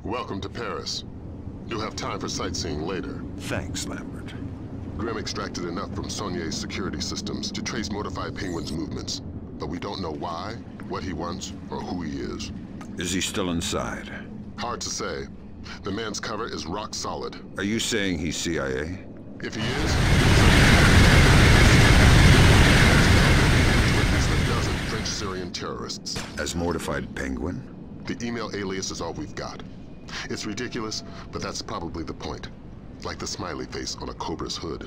Welcome to Paris. You'll have time for sightseeing later. Thanks, Lambert. Grim extracted enough from Saulnier's security systems to trace Mortified Penguin's movements, but we don't know why, what he wants, or who he is. Is he still inside? Hard to say. The man's cover is rock solid. Are you saying he's CIA? If he is, to at least a dozen French-Syrian terrorists. As Mortified Penguin? The email alias is all we've got. It's ridiculous, but that's probably the point. Like the smiley face on a Cobra's hood.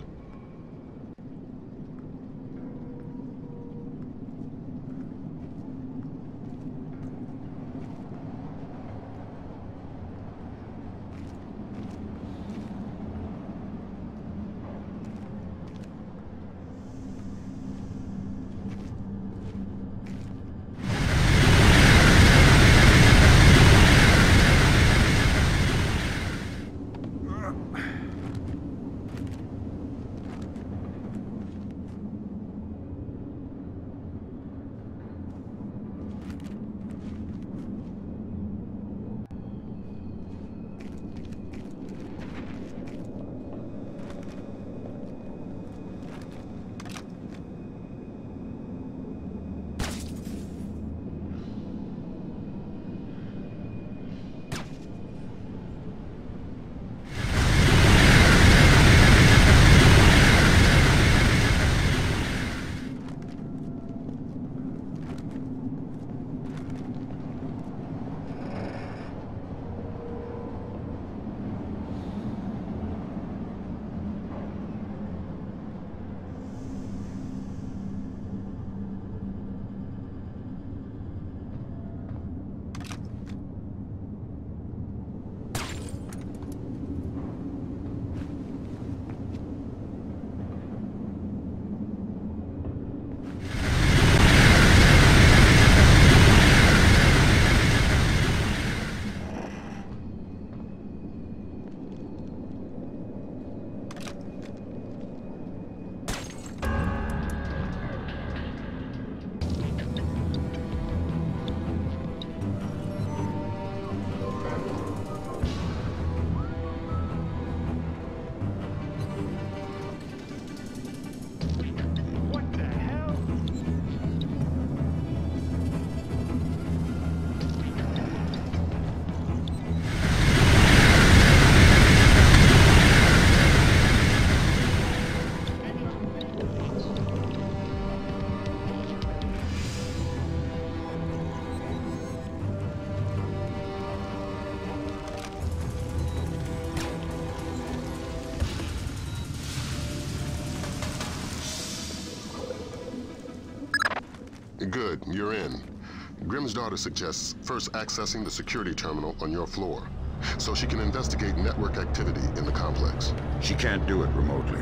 Good, you're in. Grim's daughter suggests first accessing the security terminal on your floor, so she can investigate network activity in the complex. She can't do it remotely.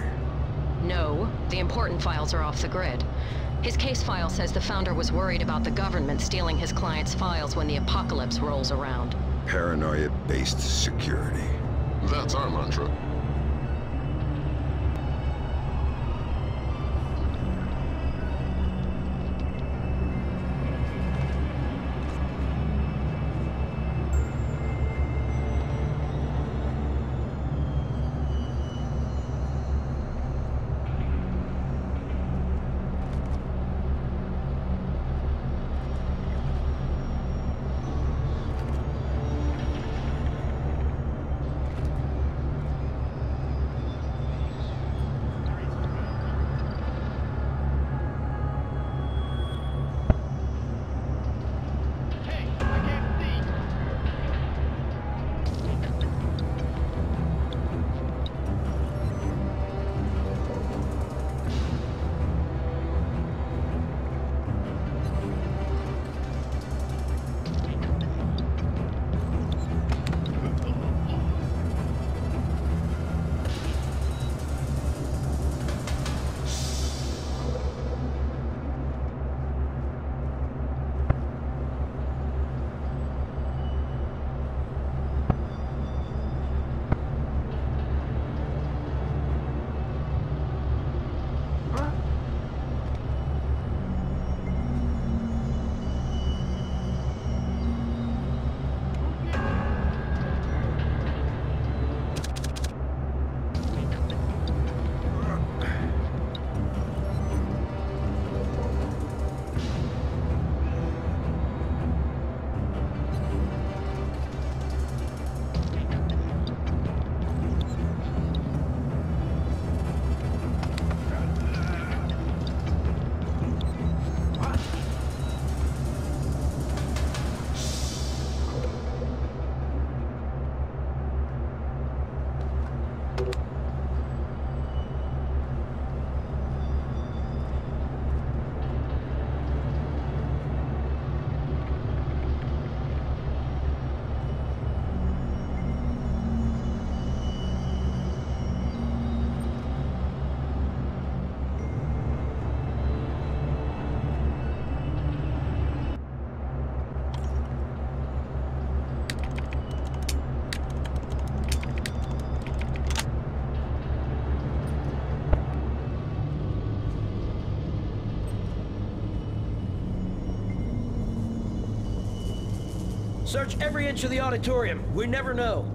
No, the important files are off the grid. His case file says the founder was worried about the government stealing his client's files when the apocalypse rolls around. Paranoia-based security. That's our mantra. Search every inch of the auditorium. We never know.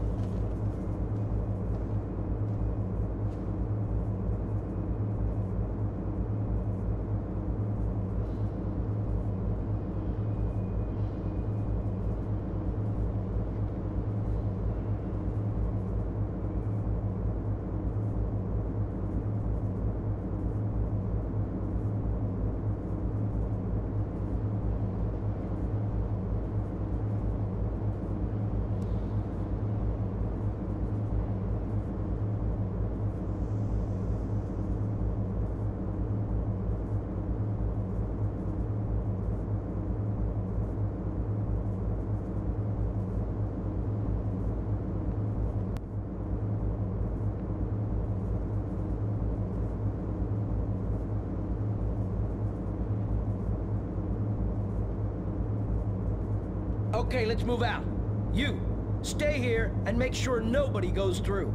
Okay, let's move out. You, stay here and make sure nobody goes through.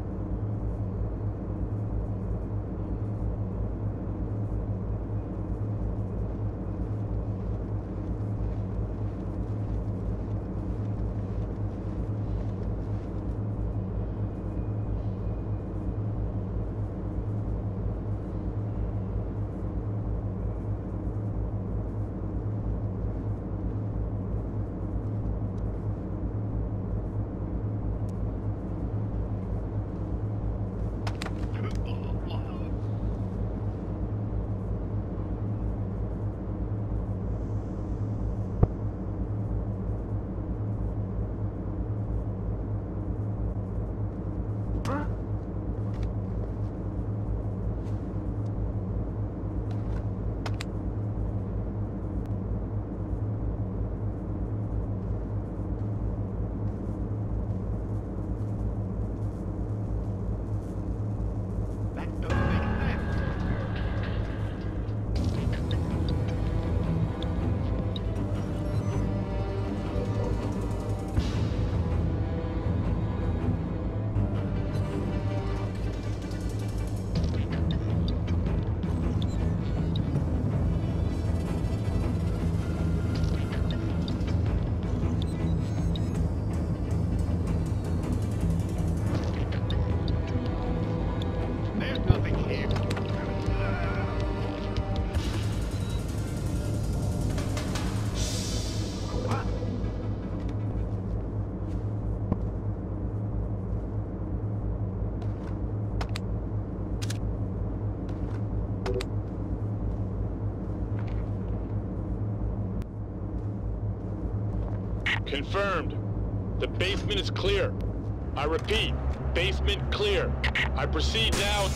Confirmed. The basement is clear. I repeat, basement clear. I proceed now.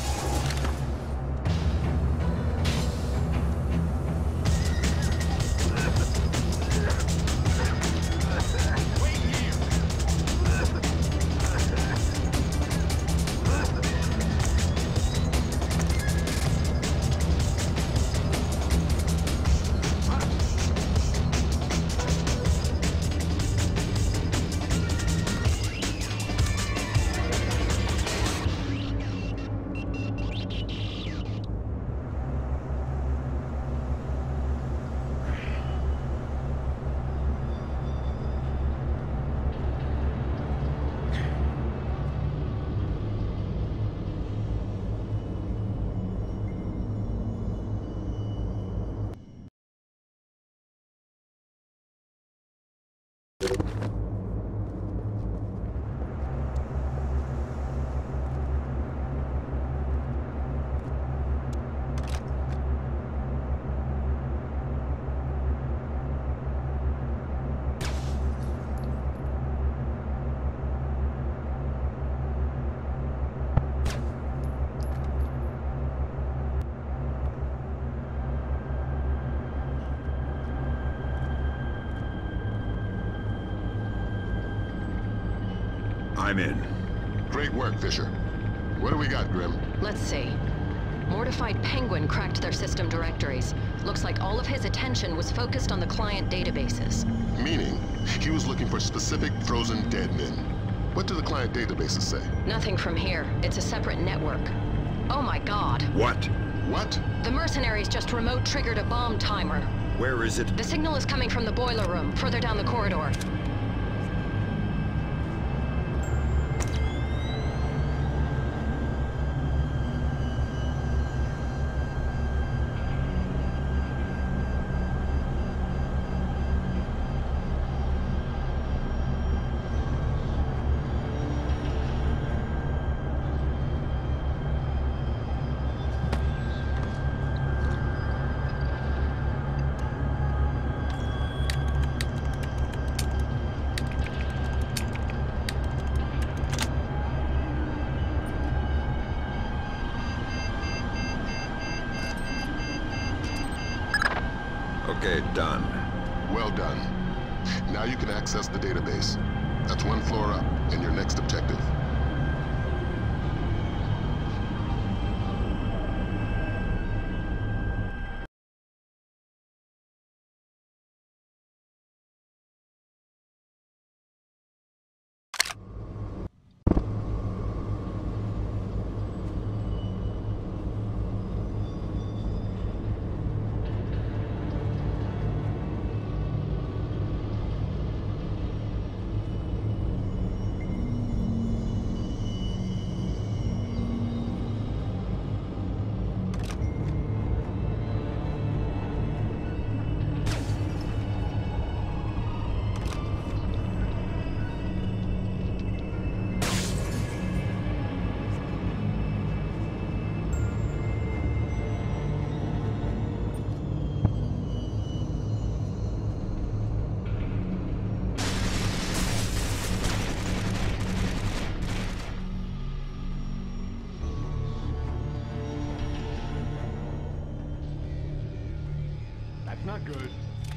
I'm in. Great work, Fisher. What do we got, Grim? Let's see. Mortified Penguin cracked their system directories. Looks like all of his attention was focused on the client databases. Meaning, he was looking for specific frozen dead men. What do the client databases say? Nothing from here. It's a separate network. Oh my god. What? What? The mercenaries just remote triggered a bomb timer. Where is it? The signal is coming from the boiler room, further down the corridor. Okay, done. Well done. Now you can access the database. That's one floor up, and your next objective. That's not good.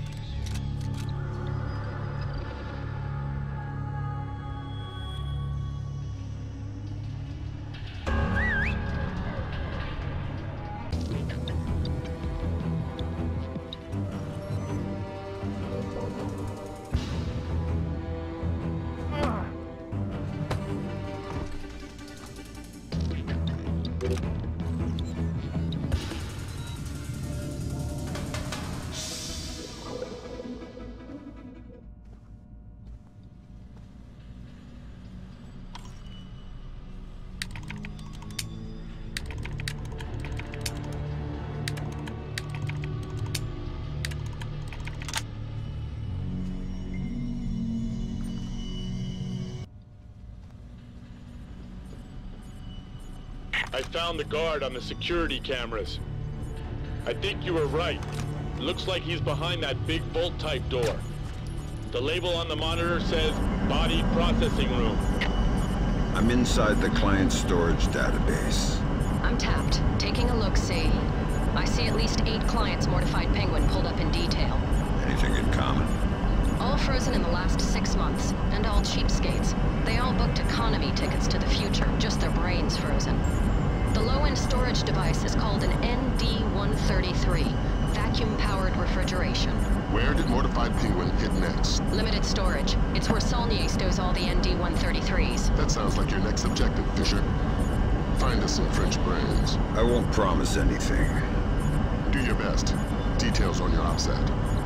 I found the guard on the security cameras. I think you were right. Looks like he's behind that big vault-type door. The label on the monitor says Body Processing Room. I'm inside the client storage database. I'm tapped, taking a look-see. I see at least 8 clients Mortified Penguin pulled up in detail. Anything in common? All frozen in the last 6 months, and all cheapskates. They all booked economy tickets to the future, just their brains frozen. The low-end storage device is called an ND-133, vacuum-powered refrigeration. Where did Mortified Penguin hit next? Limited storage. It's where Saulnier stows all the ND-133s. That sounds like your next objective, Fisher. Find us some French brains. I won't promise anything. Do your best. Details on your OPSAT.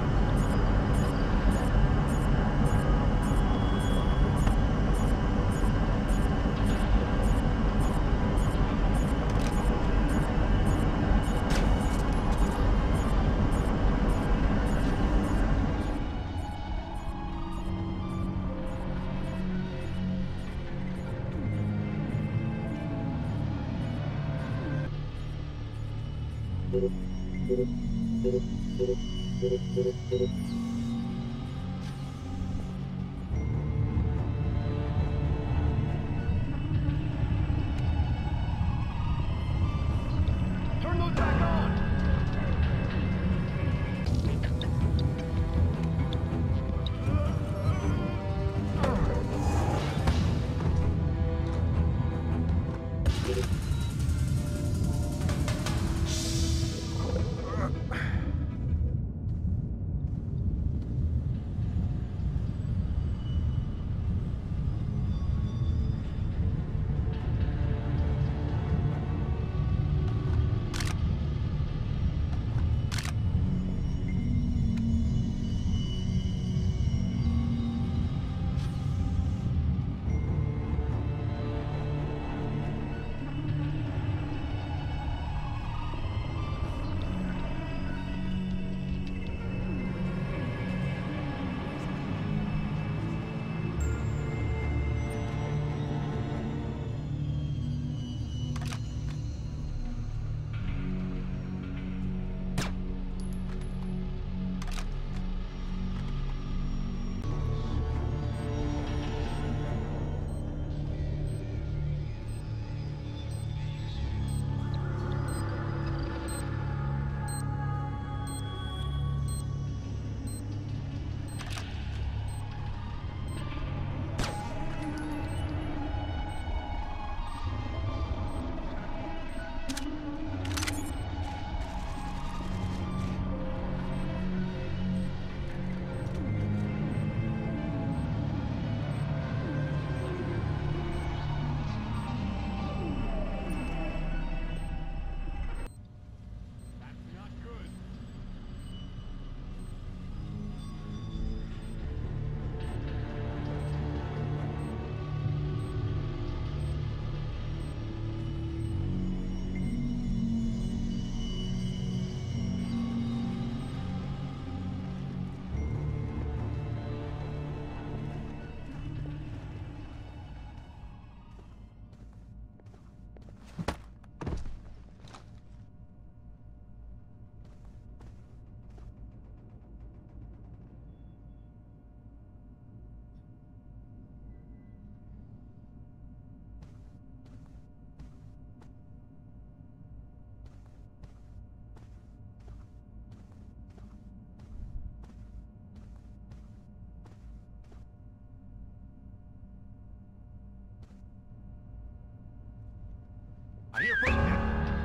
Turn those back on! I hear footsteps.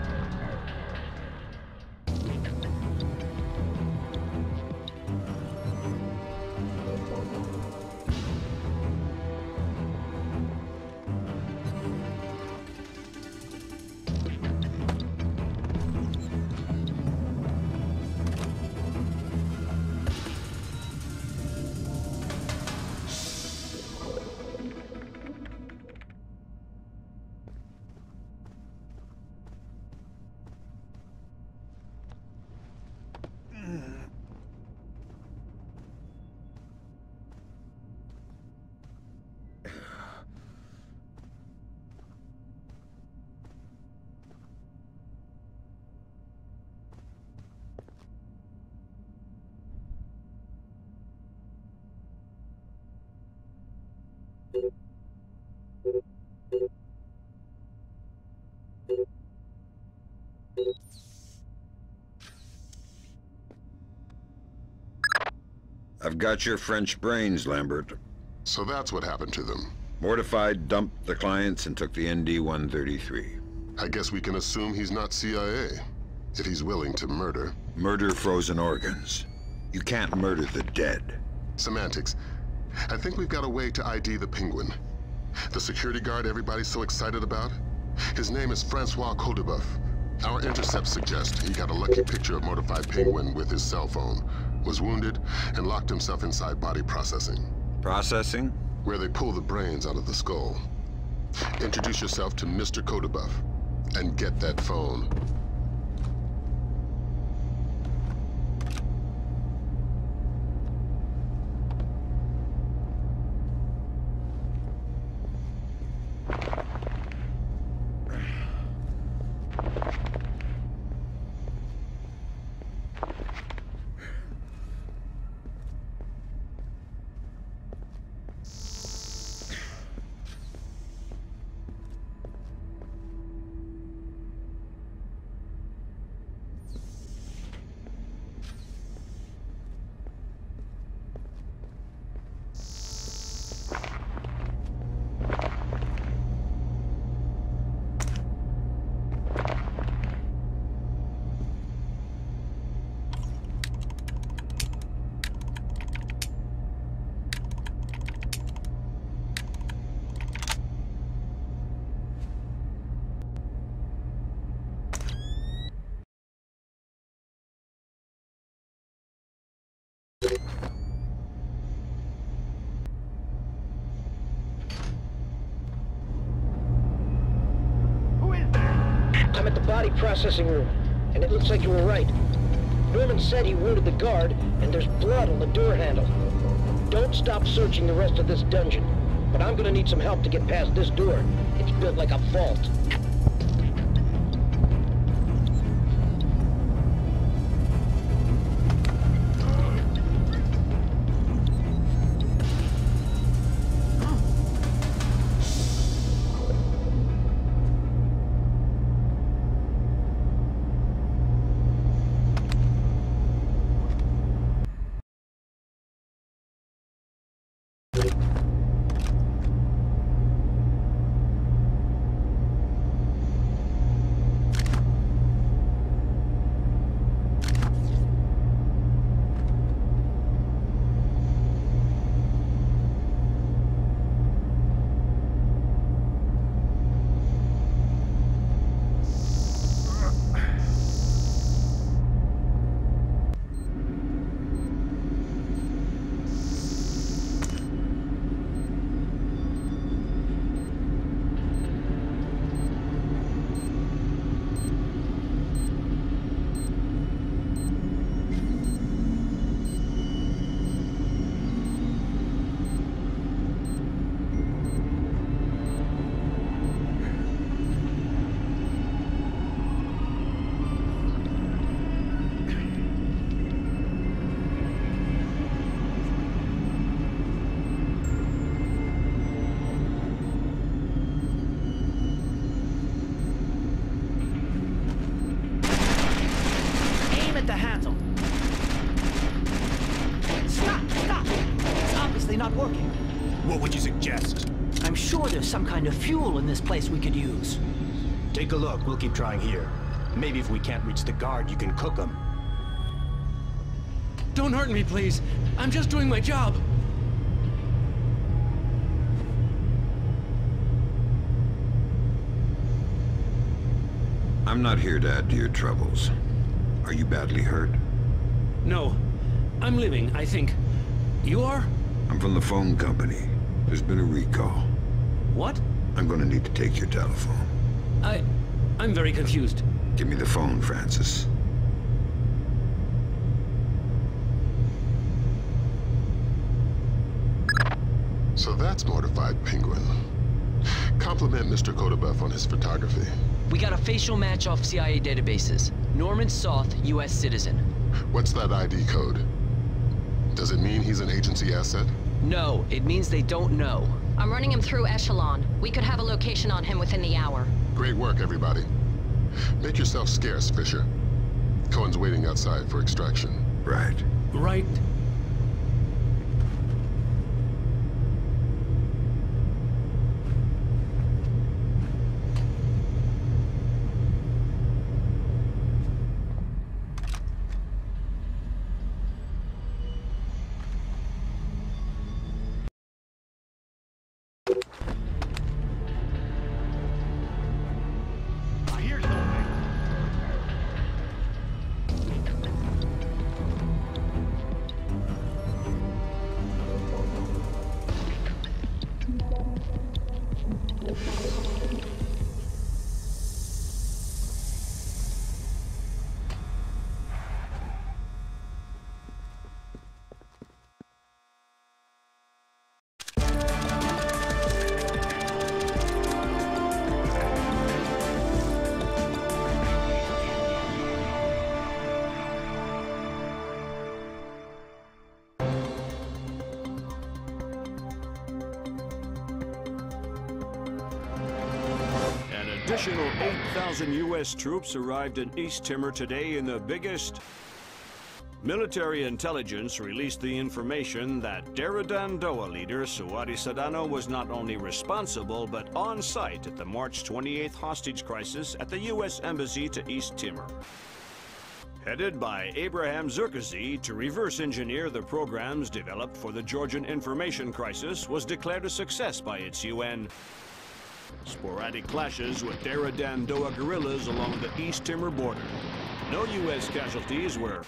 I've got your French brains, Lambert. So that's what happened to them. Mortified, dumped the clients and took the ND-133. I guess we can assume he's not CIA, if he's willing to murder. Murder frozen organs. You can't murder the dead. Semantics. I think we've got a way to ID the Penguin. The security guard everybody's so excited about? His name is Francois Codebuff. Our intercepts suggest he got a lucky picture of Mortified Penguin with his cell phone, was wounded, and locked himself inside body processing. Processing? Where they pull the brains out of the skull. Introduce yourself to Mr. Codebuff, and get that phone. I'm at the body processing room, and it looks like you were right. Norman said he wounded the guard, and there's blood on the door handle. Don't stop searching the rest of this dungeon, but I'm gonna need some help to get past this door. It's built like a vault. The handle. Stop! It's obviously not working. What would you suggest? I'm sure there's some kind of fuel in this place we could use. Take a look. We'll keep trying here. Maybe if we can't reach the guard, you can cook them. Don't hurt me, please. I'm just doing my job. I'm not here to add to your troubles. Are you badly hurt? No. I'm living, I think. You are? I'm from the phone company. There's been a recall. What? I'm gonna need to take your telephone. I'm very confused. Give me the phone, Francis. So that's Mortified Penguin. Compliment Mr. Kodebuff on his photography. We got a facial match off CIA databases. Norman Soth, U.S. citizen. What's that ID code? Does it mean he's an agency asset? No, it means they don't know. I'm running him through Echelon. We could have a location on him within the hour. Great work, everybody. Make yourself scarce, Fisher. Cohen's waiting outside for extraction. Right. Right. I hear something. Additional 8,000 U.S. troops arrived in East Timor today in the biggest... Military intelligence released the information that Daradan Doa leader Suwadi Sadano was not only responsible but on site at the March 28th hostage crisis at the U.S. Embassy to East Timor. Headed by Abraham Zerkazi to reverse engineer the programs developed for the Georgian information crisis was declared a success by its UN. Sporadic clashes with Daradan Doa guerrillas along the East Timor border. No U.S. casualties were...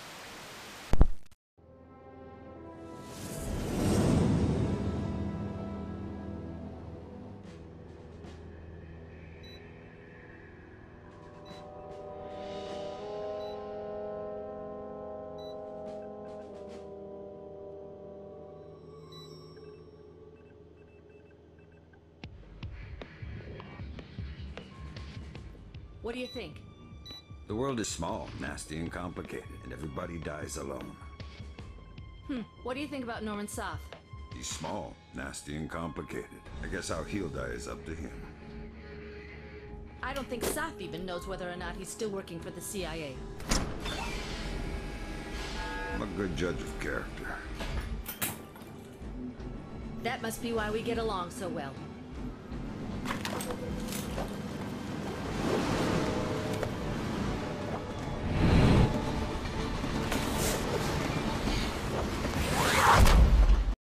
What do you think? The world is small, nasty, and complicated, and everybody dies alone. What do you think about Norman Soth? He's small, nasty, and complicated. I guess how he'll die is up to him. I don't think Soth even knows whether or not he's still working for the CIA. I'm a good judge of character. That must be why we get along so well.